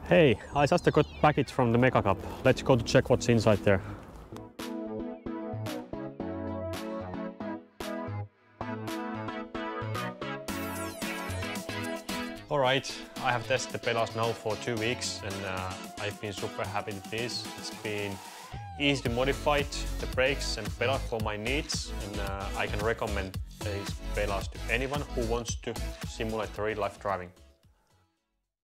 Hey, I just got package from the Meca Cup. Let's go to check what's inside there. Alright, I have tested the pedals now for 2 weeks and I've been super happy with this. It's been easy to modify the brakes and pedal for my needs, and I can recommend these pedals to anyone who wants to simulate real life driving.